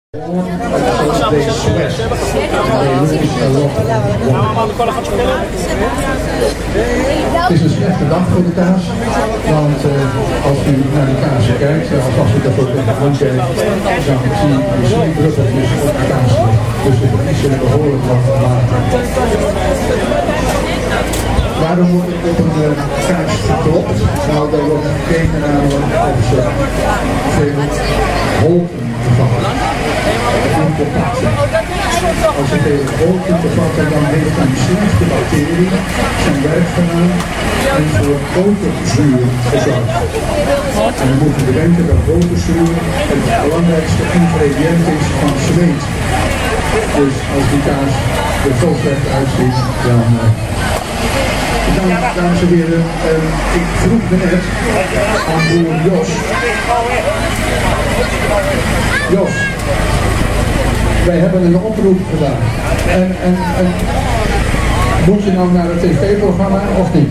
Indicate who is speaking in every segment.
Speaker 1: Het is een slechte dag voor de kaas, want als u naar de kaas kijkt, als u dat ook in de hand kijkt, dan zie je druppeltjes op de kaas. Dus de is er behoorlijk wat water. Waarom wordt er op een kaas geklopt? Nou, daar wordt gekeken naar of ze veel holten bevatten. Als je tegen holten bevatten, dan heeft een slechte bacterie zijn werk gedaan en voor boterzuur gezorgd. En we moeten bedenken dat boterzuur het belangrijkste ingrediënt is van zweet. Dus als die kaas er zo slecht uitziet, dan... dames en heren, ik vroeg me net aan boer Jos. Jos, wij hebben een oproep gedaan. En moet je nou naar het tv-programma of niet?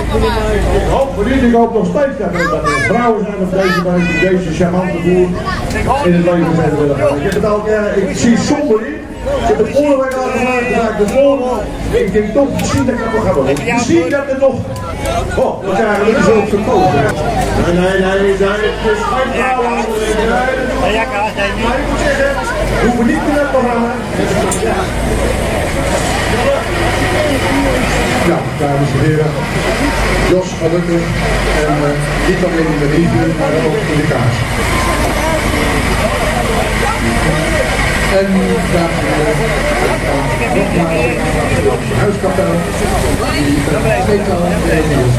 Speaker 2: Ik hoop nog steeds dat er vrouwen zijn op deze charmante boer in het leven zijn willen gaan. Ik heb het al, ik zie somber in. Ik heb het onderweg al gemaakt, de volgende. Ik denk toch, misschien dat ik het nog ga doen. Misschien dat het nog... Oh, we krijgen we zo verkozen. Nee, het is geen vrouw aan de maar ik moet zeggen, we hoeven niet meer het programma.
Speaker 1: Ja, dames en heren, Jos gelukkig en niet alleen in de review, maar ook in de kaas. En dames en heren, nogmaals de huiskapel, die tweetal regio's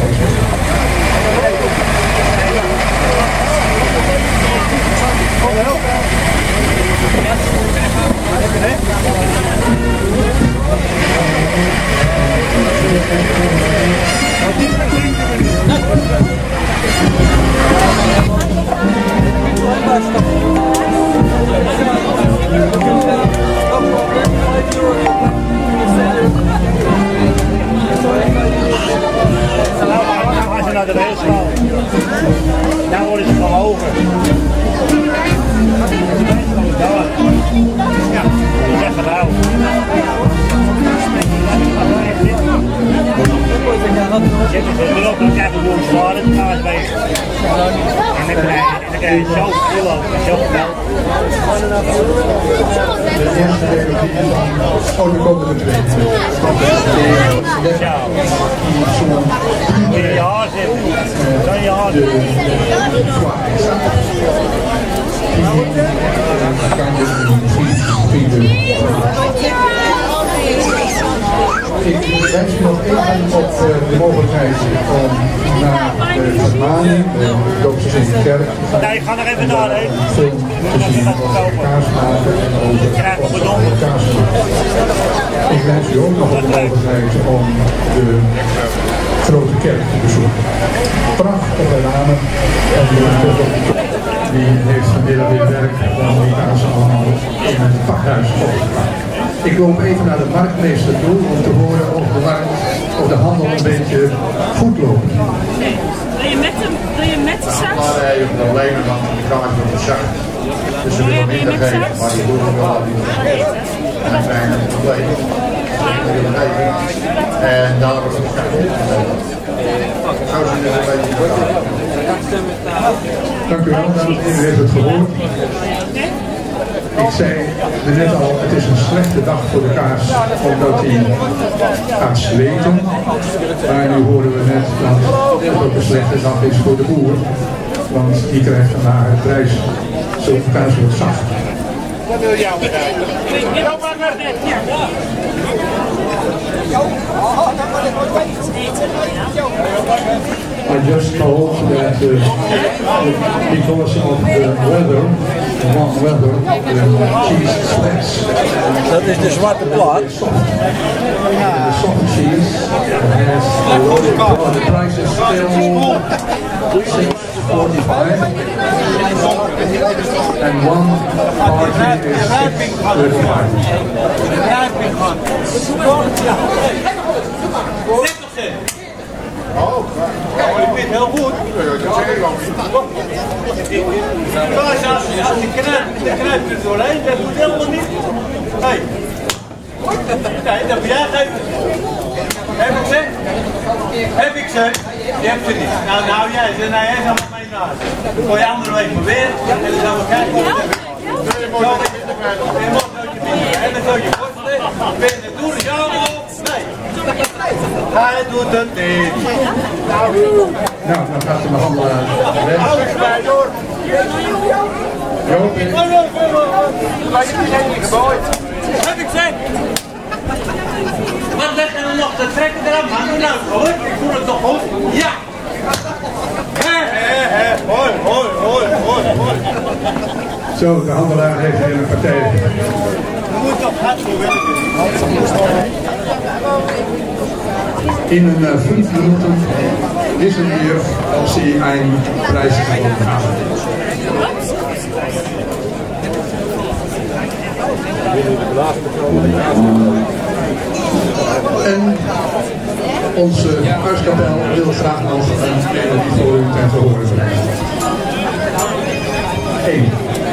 Speaker 3: Als je naar de rails gaat, dan worden ze van hoger. Ja, dat is echt gedaan. Je hebt het erop, dan krijg je gewoon zwaar en dan ga je weg. En dan krijg je zo veel over, zo veel.
Speaker 1: De eerste regio is de komende twee.
Speaker 3: Ja. In je haar zitten. Zo in je haar zitten.
Speaker 1: Ik wens nog even op de mogelijkheid om naar de vermaning, de doopsels in de kerk,
Speaker 3: nee, ik ga nog even naar heen.
Speaker 1: film te zien over kaas maken en over kaas. Ik wens u ook nog de mogelijkheid om de grote kerk te bezoeken. Prachtige ramen en die heeft vanmiddag weer werk om die kaas allemaal in het pakhuis opgepakt. Ik loop even naar de marktmeester toe om te horen of de markt of de handel een beetje goed loopt.
Speaker 4: Doe je met de saus?
Speaker 2: Maar je hebt problemen, want de kaas wordt te zacht. Dus ze willen minder geven, maar die doen wel dat die en dan krijg je een probleem. En daar wordt het zacht. Zo zien we een beetje.
Speaker 1: Dank u wel, dames en heren, u heeft het gehoord. Ik zei net al, het is een slechte dag voor de kaas, omdat hij gaat zweten. Maar nu horen we net dat het ook een slechte dag is voor de boer, want die krijgt een lage prijs. Zo'n kaas wordt zacht.
Speaker 3: Wat wil jou bereiken?
Speaker 1: I just told that because of the weather, warm weather, the cheese sweats.
Speaker 5: Dat is de zwarte plaat.
Speaker 1: The soft cheese has a lower the price is still $6.45 and one party is $6.35.
Speaker 6: Ik vind het heel goed. Als je knijpt er doorheen, dat doet helemaal niet. Hé. Nee, dat moet jij geven. Heb ik ze? Heb ik ze? Je hebt ze niet. Nou jij ze. Nou, jij zal met mij naast. Dan gooi je andere week maar weer. En dan gaan we kijken wat we hebben. En dan zou je worstelen. Ben je het doen? Ja of nee? Hij doet het niet.
Speaker 2: Nou, dan gaat de behandelaar weg.
Speaker 6: Hou eens bij door.
Speaker 2: Joop,
Speaker 6: Heb ik ze? Wat zeg je dan nog? Dat trekken eraf, man. Doe nou hoor. Ik voel het toch goed? Ja. Hoi, hoi, hoi, hoi, hoi.
Speaker 2: zo, de handelaar heeft weer een partij.
Speaker 6: Je moet toch hard voor werken.
Speaker 2: In een 5 Minuten wissen wir, ob sie einen Preis gewonnen haben. En onze huiskapel wil graag nog een melodie voor u ten gehore brengen. 1.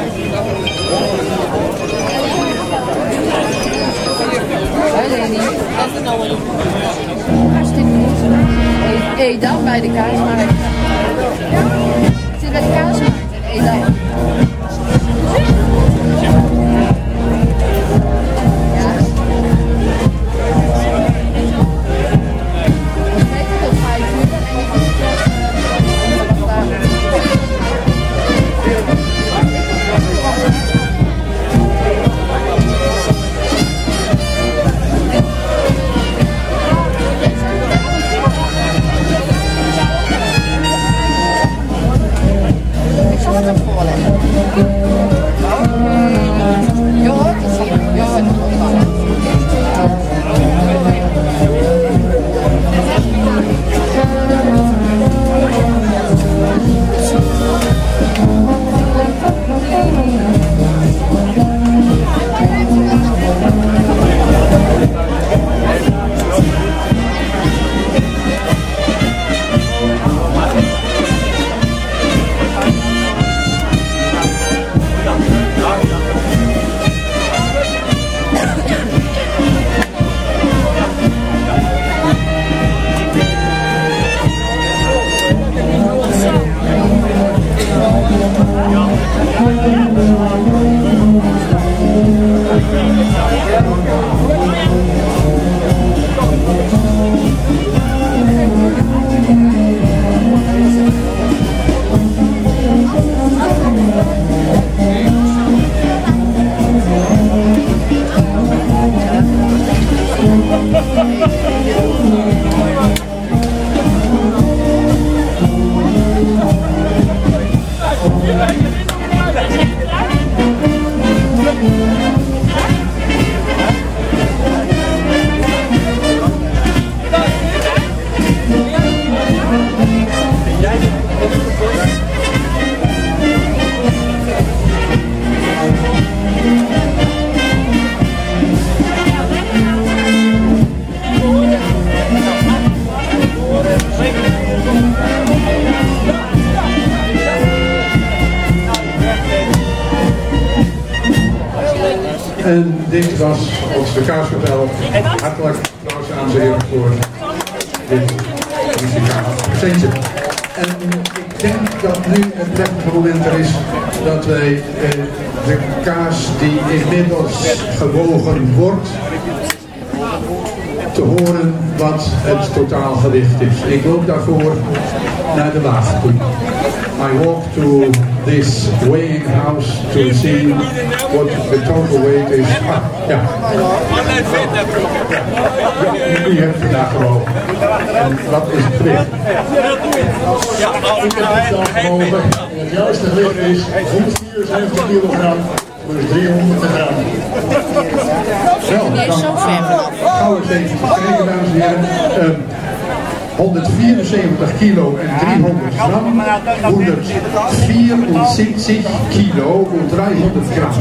Speaker 7: Hartstikke goed. Edam bij de kaasmarkt. Ik zit bij de kaasmarkt in Edam.
Speaker 2: En dit was onze kaaskapel. Hartelijk applaus aan ze voor dit muzikale presentje. En ik denk dat nu het prettige moment er is dat wij de kaas die inmiddels gewogen wordt, te horen wat het totaalgewicht is. Ik loop daarvoor naar de wagen toe. I walk to this weighing house to see what the total weight is. Ja. U hebt vandaag gewogen. En wat is het gewicht?
Speaker 8: Ik heb het zelf gewogen. Het juiste gewicht is 174 kilogram. Dus 300 gram.
Speaker 2: Wel, dan gaan we eens even kijken, dames en heren. 174 kilo en 300 gram, 174 kilo en 300 gram.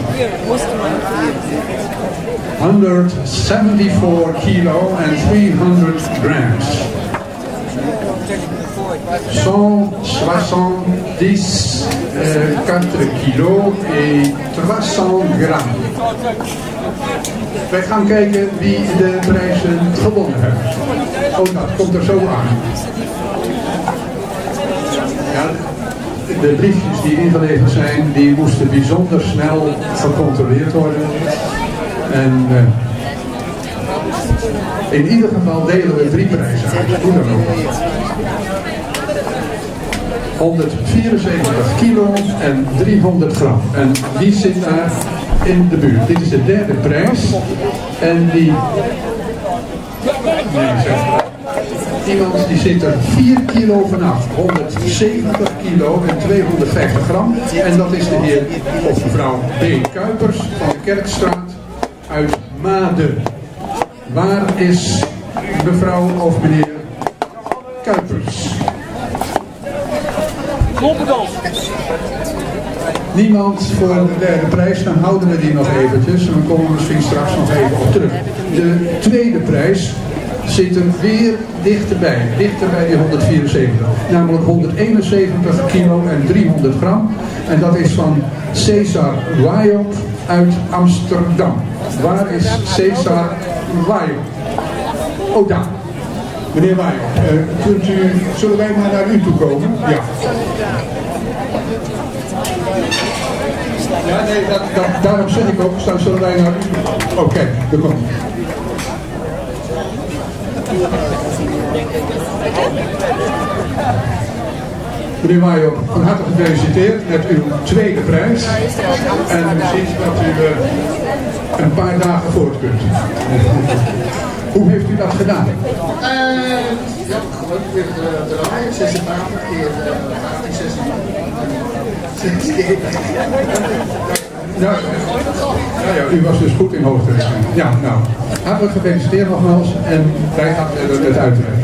Speaker 2: 174 kilo and 300 grams.
Speaker 1: 4 kilos et 300 gram. Wij gaan kijken wie de prijzen gewonnen heeft. Oh, dat komt er zo aan. Ja, de briefjes die ingeleverd zijn, die moesten bijzonder snel gecontroleerd worden. En in ieder geval delen we 3 prijzen uit. Hoe dan ook. 174 kilo en 300 gram. En die zit daar in de buurt. Dit is de derde prijs. En die... Nee, iemand die zit er 4 kilo vanaf. 170 kilo en 250 gram. En dat is de heer of mevrouw B. Kuipers van de Kerkstraat uit Maden. Waar is mevrouw of meneer Kuipers? Niemand voor de derde prijs, dan houden we die nog eventjes. En dan komen we misschien straks nog even op terug. De tweede prijs zit er weer dichterbij die 174. Namelijk 171 kilo en 300 gram. En dat is van Cesar Wajop uit Amsterdam. Waar is Cesar Wajop? Oh, daar. Meneer Wajop, zullen wij maar naar u toe komen? Ja. Ja, nee, daarom zeg ik ook, zullen wij naar u toe? Oké, daar komt. Meneer Wajop, van harte gefeliciteerd met uw tweede prijs. En u ziet dat u een paar dagen voort kunt. Hoe heeft u dat gedaan?
Speaker 8: Ja, gewoon weer draaien, 86 keer 16 keer.
Speaker 1: Ja, u was dus goed in hoofdrekenen. Ja, nou, hartelijk gefeliciteerd nogmaals en wij gaan het uitwerken.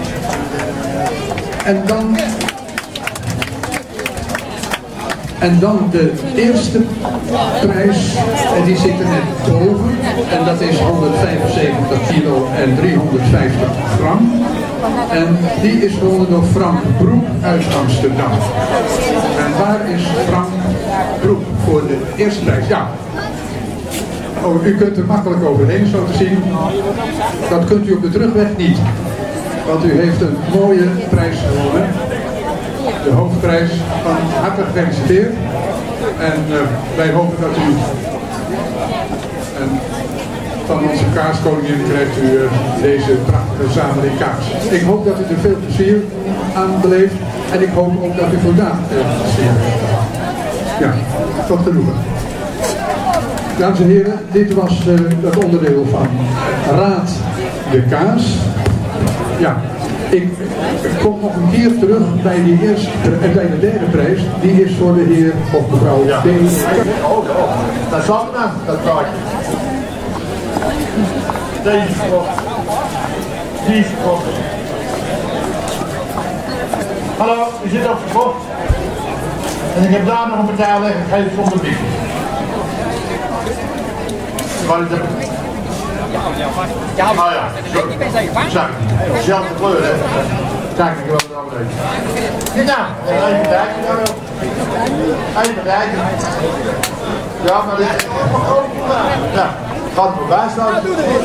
Speaker 1: En dan de eerste prijs, en die zit er net boven, en dat is 175 kilo en 350 gram. En die is gewonnen door Frank Broek uit Amsterdam. En waar is Frank Broek voor de eerste prijs? Ja. Oh, u kunt er makkelijk overheen, zo te zien. Dat kunt u op de terugweg niet. Want u heeft een mooie prijs gewonnen. De hoofdprijs. Van harte gefeliciteerd. En wij hopen dat u van onze kaaskoningin krijgt u deze prachtige zameling kaas. Ik hoop dat u er veel plezier aan beleeft. En ik hoop ook dat u vandaag veel plezier heeft. Ja, tot genoegen. Dames en heren, dit was het onderdeel van Raad de Kaas. Ja, ik kom nog een keer terug bij bij de derde prijs. Die is voor de heer of mevrouw D.
Speaker 8: Dat is wat nou, dat kaartje. Deze verkocht. Die is verkocht. Hallo, u zit op verkocht. En ik heb daar nog een partij liggen, geef zonder bier. Waar is dat? Ja, nou ja, zo. Dezelfde kleur, hè. Kijk, ik wil er ook even. Nou, even kijken. Even kijken. Ja, maar dit is ja, gaat er voorbij staan.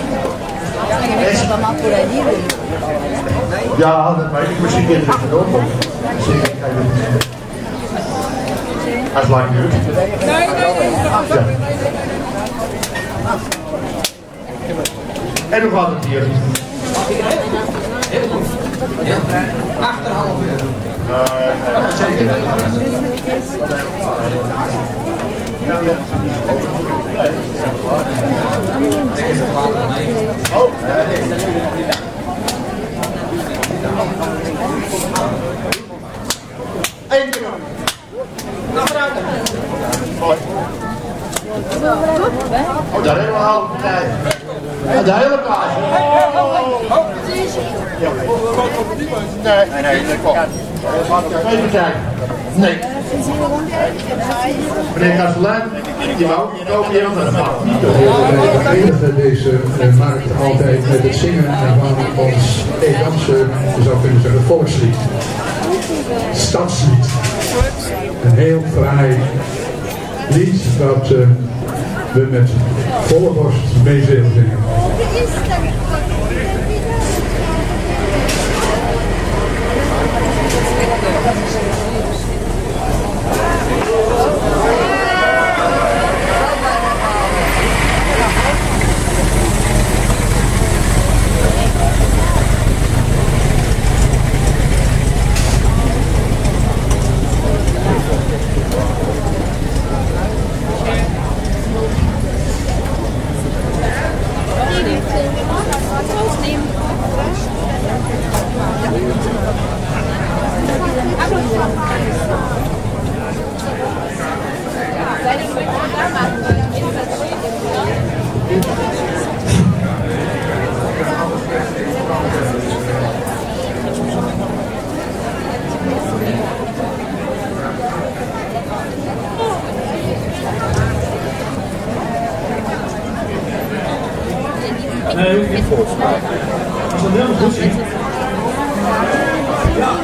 Speaker 8: Ja, dat weet ik. Misschien is het erop. Misschien even. Hij is lang nu. Ja. En hoe gaat het hier? Achterhalf uur. Zeker. Oh. Eén keer. Achteruit. Mooi. Oh, daar hebben we al een partij. Ja, de hele kaas. Nee, dat komt. Even kijken. Nee. Meneer Kastelein, die wou kopen hier nog een mag.
Speaker 1: We eindigen deze markt altijd met het zingen van ons Edamse, je zou kunnen zeggen, volkslied. stadslied. Een heel fraai lied dat we met volle borst mee zullen zingen.
Speaker 2: Nee, niet voor. Als dat helemaal goed ziet. Ja.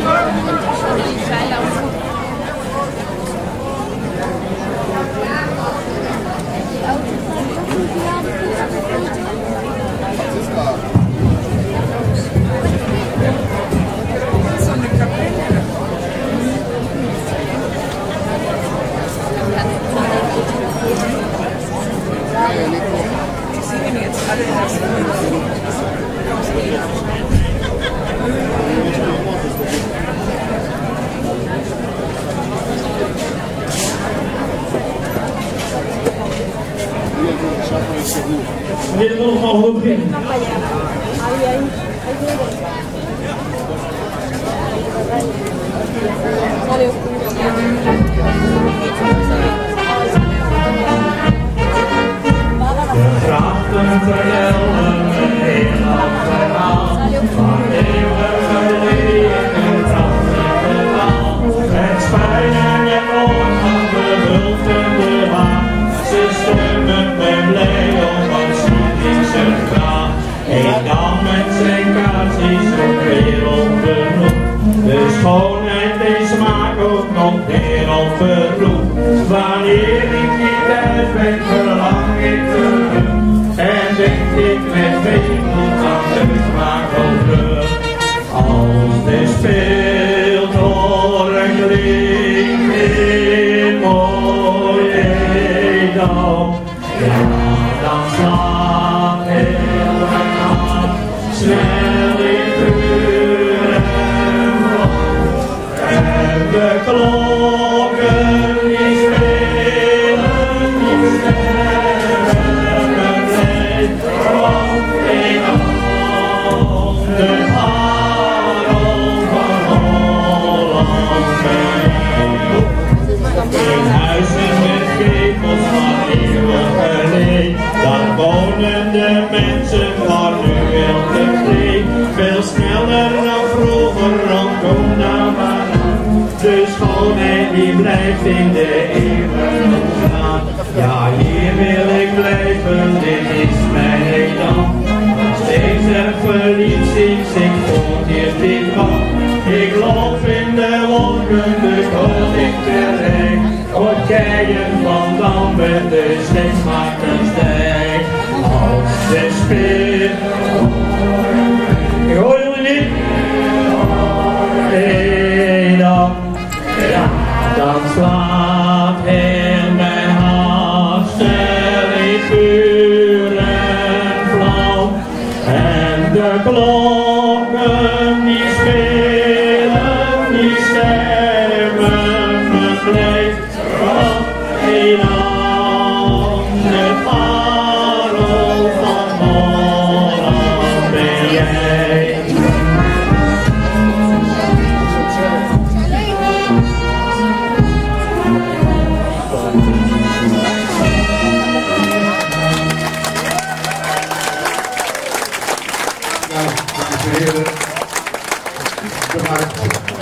Speaker 2: Meneer de Mol, mogen we beginnen? De grachten vertellen een heel oud verhaal van eeuwige leven, brandende taal. Het spijnen en oorlog, de wild en de haan, ze stemmen met blij om wat ziet in zijn graan. Ik nam met zijn kaart is op wereldberoemd, de schoonheid en smaak ook nog wereldberoemd. Wanneer ik die thuis ben, verlang ik terug. En denk ik met weemoed aan de smaakhoofd. Als de speeltoren klinkt in mooi Edam, ja, dan slaat heel mijn hart snel in vuur en vlam. En de klokken die spelen, die sterren tijd, want in de parel van Holland ben. In huizen met gevels van eeuwige leed, daar wonen de mensen van nu wel tevreden. Veel sneller dan vroeger, dan kom daar maar aan. De schoonheid die blijft in de eeuwen gaan. Ja, hier wil ik blijven, dit is mijn Edam. Steeds erg verliefd sinds ik voelt hier dit kwam. Ik loop in de wolken, de koning terecht. Hoort keien van Dam met de steensmakersdijk. Als de speel. Ik hoor jullie niet? Edam, ja, dan slaat heel mijn hart snel in vuur en vlam. En de klokken die spelen, die stemmen me blij. Want Edam, de parel van Holland ben jij.
Speaker 1: Dames en heren, de markt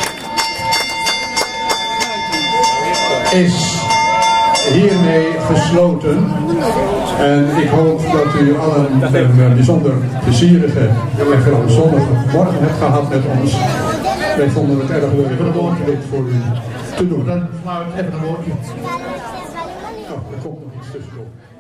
Speaker 1: is hiermee gesloten en ik hoop dat u allen een bijzonder plezierige en vooral zonnige morgen hebt gehad met ons.
Speaker 2: wij vonden het erg leuk.
Speaker 8: Even een woordje dit voor u
Speaker 2: Te doen.
Speaker 8: Dan sluit even een woordje.
Speaker 2: Nou, er komt nog iets tussendoor.